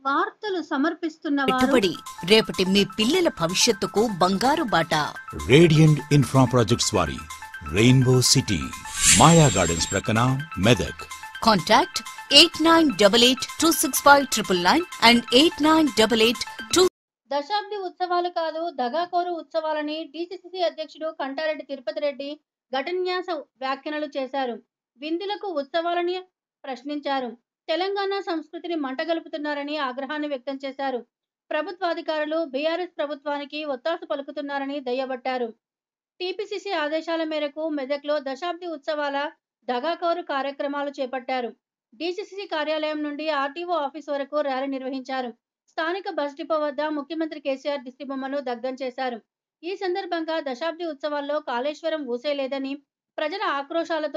వార్తలు సమర్పిస్తున్నవారు పెట్టుబడి రేపటి మీ పిల్లల భవిష్యత్తుకు బంగారు బాట. రేడియంట్ ఇన్ఫ్రా ప్రాజెక్ట్స్ వారి రెయిన్బో సిటీ మాయా గార్డెన్స్ ప్రక్కన మెదక్. కాంటాక్ట్ 8988265999 and 8988 దశాబ్ది ఉత్సవాలు కాదు దగాకోరు ఉత్సవాలని డిసిసిసి అధ్యక్షుడు కంటారెడ్డి తిరుపతి రెడ్డి ఘటన్యాస వ్యాఖ్యలు చేశారు. విందులకు ఉత్సవాలని ప్రశ్నించారు. తెలంగాణ సంస్కృతిని మంటగలుపుతున్నారని ఆగ్రహాన్ని వ్యక్తం చేశారు. ప్రభుత్వాధికారులు బీఆర్ఎస్ ప్రభుత్వానికి ఒత్తాసు పలుకుతున్నారని దుయ్యబట్టారు. టీపీసీసీ ఆదేశాల మేరకు మెదక్లో దశాబ్ది ఉత్సవాల దగాకోరు కార్యక్రమాలు చేపట్టారు. డీసీసీ కార్యాలయం నుండి ఆర్టీఓ ఆఫీస్ వరకు ర్యాలీ నిర్వహించారు. స్థానిక బస్ డిపో వద్ద ముఖ్యమంత్రి కేసీఆర్ దిష్టిబొమ్మను దగ్ధం చేశారు. ఈ సందర్భంగా దశాబ్ది ఉత్సవాల్లో కాళేశ్వరం ఊసేలేదని, ప్రజల ఆక్రోశాలతో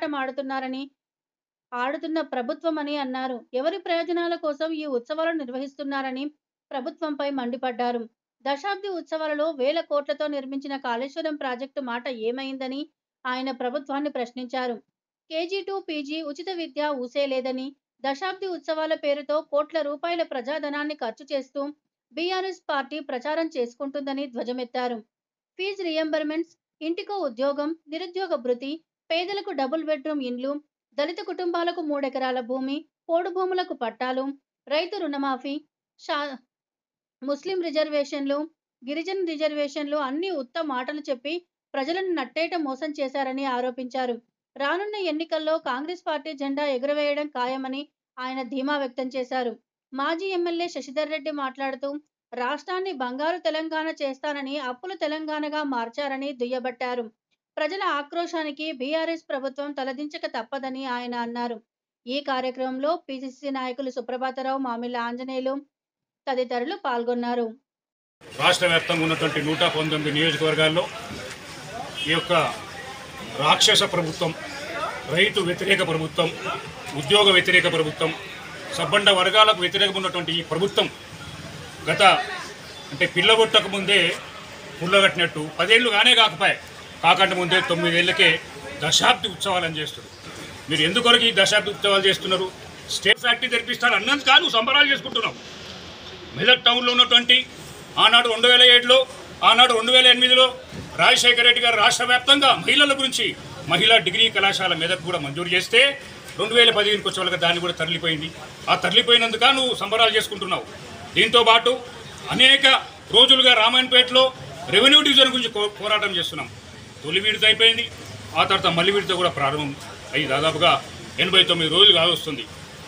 ఆడుతున్న ప్రభుత్వం అని అన్నారు. ఎవరి ప్రయోజనాల కోసం ఈ ఉత్సవాలను నిర్వహిస్తున్నారని ప్రభుత్వంపై మండిపడ్డారు. దశాబ్ది ఉత్సవాలలో వేల కోట్లతో నిర్మించిన కాళేశ్వరం ప్రాజెక్టు మాట ఏమైందని ఆయన ప్రభుత్వాన్ని ప్రశ్నించారు. కేజీ-2 పీజీ ఉచిత విద్య ఊసేలేదని, దశాబ్ది ఉత్సవాల పేరుతో కోట్ల రూపాయల ప్రజాధనాన్ని ఖర్చు చేస్తూ బీఆర్ఎస్ పార్టీ ప్రచారం చేసుకుంటుందని ధ్వజమెత్తారు. ఫీజు రియంబర్మెంట్స్, ఇంటికో ఉద్యోగం, నిరుద్యోగ భృతి, పేదలకు డబుల్ బెడ్రూమ్ ఇండ్లు, దళిత కుటుంబాలకు 3 ఎకరాల భూమి, పోడు భూములకు పట్టాలు, రైతు రుణమాఫీ, ముస్లిం రిజర్వేషన్లు, గిరిజన రిజర్వేషన్లు అన్ని ఉత్త మాటలు చెప్పి ప్రజలను నట్టేట మోసం చేశారని ఆరోపించారు. రానున్న ఎన్నికల్లో కాంగ్రెస్ పార్టీ జెండా ఎగురవేయడం ఖాయమని ఆయన ధీమా వ్యక్తం చేశారు. మాజీ ఎమ్మెల్యే శశిధర్ రెడ్డి మాట్లాడుతూ రాష్ట్రాన్ని బంగారు తెలంగాణ చేస్తానని అప్పుల తెలంగాణగా మార్చారని దుయ్యబట్టారు. ప్రజల ఆక్రోశానికి బీఆర్ఎస్ ప్రభుత్వం తలదించక తప్పదని ఆయన అన్నారు. ఈ కార్యక్రమంలో పీసీసీ నాయకులు సుప్రభాతరావు, మామిళ్ళ ఆంజనేయులు తదితరులు పాల్గొన్నారు. రాష్ట్ర వ్యాప్తంగా ఉన్నటువంటి 119 నియోజకవర్గాల్లో ఈ యొక్క రాక్షస ప్రభుత్వం, రైతు వ్యతిరేక ప్రభుత్వం, ఉద్యోగ వ్యతిరేక ప్రభుత్వం, సబ్బండ వర్గాలకు వ్యతిరేకంగా ఉన్నటువంటి ఈ ప్రభుత్వం అంటే పిల్లగొట్టక ముందే పుల్లగట్టినట్టు 10 ఏళ్ళు కాకంటే ముందే 9 ఏళ్ళకే దశాబ్ది ఉత్సవాలని చేస్తారు. మీరు ఎందుకొరకు ఈ దశాబ్ది ఉత్సవాలు చేస్తున్నారు? స్టేట్ ఫ్యాక్టరీ తెరిపిస్తారు అన్నంత కాదు సంబరాలు చేసుకుంటున్నాం. మెదక్ టౌన్లో ఉన్నటువంటి ఆనాడు 2007లో, ఆనాడు 2008లో రాజశేఖర రెడ్డి గారు రాష్ట్ర వ్యాప్తంగా మహిళల గురించి మహిళా డిగ్రీ కళాశాల మెదక్ కూడా మంజూరు చేస్తే 2015కి వచ్చే వాళ్ళకి దాన్ని కూడా తరలిపోయింది. ఆ తరలిపోయినందుక నువ్వు సంబరాలు చేసుకుంటున్నావు. దీంతో పాటు అనేక రోజులుగా రామాయణపేటలో రెవెన్యూ డివిజన్ గురించి పోరాటం చేస్తున్నాం. తొలి విడత అయిపోయింది, ఆ తర్వాత మళ్ళీ విడత కూడా ప్రారంభం అయ్యి దాదాపుగా 89 రోజులు కావస్తుంది.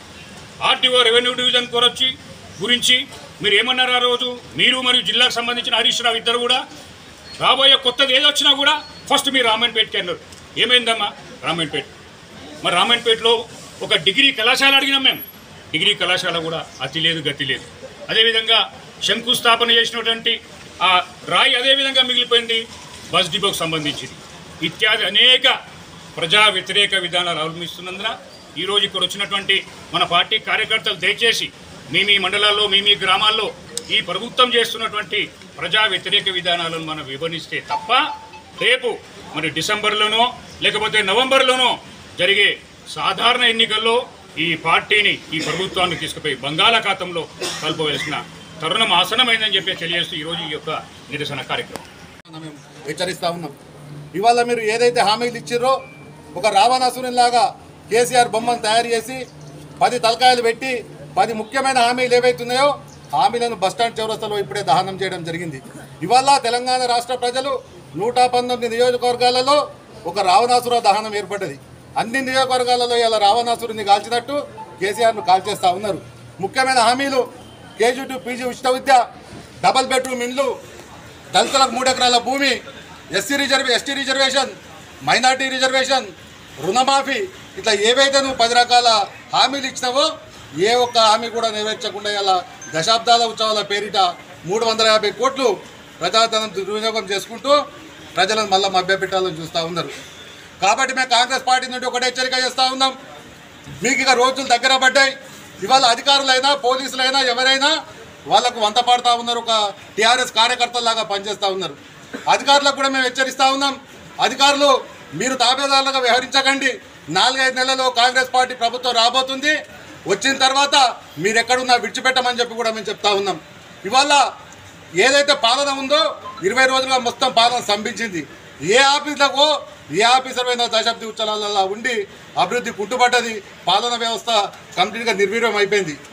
ఆర్టీఓ రెవెన్యూ డివిజన్ గురించి మీరు ఏమన్నారు? ఆ రోజు మీరు మరియు జిల్లాకు సంబంధించిన హరీష్ రావు ఇద్దరు కూడా రాబోయే కొత్తది ఏది వచ్చినా కూడా ఫస్ట్ మీరు రామాయణపేటకి అన్నారు. ఏమైందమ్మా రామాయణపేట? మరి రామాయణపేటలో ఒక డిగ్రీ కళాశాల అడిగినాం మేము. డిగ్రీ కళాశాల కూడా అతి లేదు గతి లేదు. అదేవిధంగా శంకుస్థాపన చేసినటువంటి ఆ రాయి అదేవిధంగా మిగిలిపోయింది బస్ డిపోకు సంబంధించింది. ఇత్యాది అనేక ప్రజా వ్యతిరేక విధానాలు అవలంబిస్తున్నందున ఈరోజు ఇక్కడ వచ్చినటువంటి మన పార్టీ కార్యకర్తలు దయచేసి మీ మండలాల్లో మీ గ్రామాల్లో ఈ ప్రభుత్వం చేస్తున్నటువంటి ప్రజా వ్యతిరేక విధానాలను మనం వివరిస్తే తప్ప రేపు మరి డిసెంబర్లోనో లేకపోతే నవంబర్లోనో జరిగే సాధారణ ఎన్నికల్లో ఈ పార్టీని, ఈ ప్రభుత్వాన్ని తీసుకుపోయి బంగాళాఖాతంలో కలపవలసిన తరుణం ఆసనమైందని చెప్పి తెలియజేస్తూ ఈరోజు ఈ యొక్క నిరసన కార్యక్రమం మేము హెచ్చరిస్తూ ఉన్నాం. ఇవాళ మీరు ఏదైతే హామీలు ఇచ్చిర్రో ఒక రావణాసురునిలాగా కేసీఆర్ బొమ్మను తయారు చేసి 10 తలకాయలు పెట్టి 10 ముఖ్యమైన హామీలు ఏవైతున్నాయో హామీలను బస్టాండ్ చౌరస్తాలో ఇప్పుడే దహనం చేయడం జరిగింది. ఇవాళ తెలంగాణ రాష్ట్ర ప్రజలు 119 నియోజకవర్గాలలో ఒక రావణాసుర దహనం ఏర్పడ్డది. అన్ని నియోజకవర్గాలలో ఇలా రావణాసురుని కాల్చినట్టు కేసీఆర్ను కాల్చేస్తూ ఉన్నారు. ముఖ్యమైన హామీలు కేజీ-2 పీజీ ఉచిత విద్య, డబల్ బెడ్రూమ్ ఇండ్లు, దళితులకు 3 ఎకరాల భూమి, ఎస్టీ రిజర్వేషన్, మైనార్టీ రిజర్వేషన్, రుణమాఫీ, ఇట్లా ఏవైతే నువ్వు 10 రకాల హామీలు ఇచ్చినావో ఏ ఒక్క హామీ కూడా నెరవేర్చకుండా ఇలా దశాబ్దాల ఉత్సవాల పేరిట 350 కోట్లు ప్రజాధనం దుర్వినియోగం చేసుకుంటూ ప్రజలను మళ్ళీ మభ్యపెట్టాలని చూస్తూ ఉన్నారు. కాబట్టి మేము కాంగ్రెస్ పార్టీ నుండి ఒకటే హెచ్చరిక చేస్తూ ఉన్నాం. మీకు ఇక రోజులు దగ్గర పడ్డాయి. ఇవాళ అధికారులైనా పోలీసులైనా ఎవరైనా వాళ్ళకు వంత పాడుతూ ఉన్నారు. ఒక టీఆర్ఎస్ కార్యకర్తలాగా పనిచేస్తూ ఉన్నారు. అధికారులకు కూడా మేము హెచ్చరిస్తూ ఉన్నాం. అధికారులు మీరు తాబేదారులుగా వ్యవహరించకండి. 4-5 నెలల్లో కాంగ్రెస్ పార్టీ ప్రభుత్వం రాబోతుంది. వచ్చిన తర్వాత మీరు ఎక్కడున్నా విడిచిపెట్టమని చెప్పి కూడా మేము చెప్తా ఉన్నాం. ఇవాళ ఏదైతే పాలన ఉందో 20 రోజులుగా మొత్తం పాలన స్తంభించింది. ఏ ఆఫీసులకు ఏ ఆఫీసర్ అయినా దశాబ్ది ఉత్సవాలలో ఉండి అభివృద్ధి కుంటుపడ్డది. పాలన వ్యవస్థ కంప్లీట్గా నిర్వీర్యం అయిపోయింది.